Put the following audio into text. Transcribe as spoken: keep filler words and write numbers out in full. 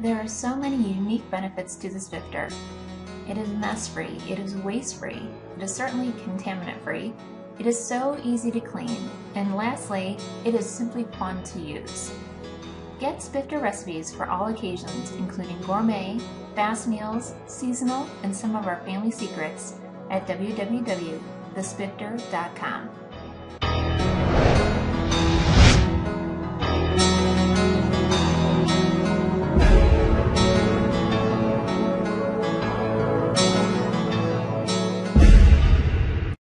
There are so many unique benefits to the Spifter. It is mess-free, it is waste-free, it is certainly contaminant-free, it is so easy to clean, and lastly, it is simply fun to use. Get Spifter recipes for all occasions, including gourmet, fast meals, seasonal, and some of our family secrets at w w w dot the spifter dot com.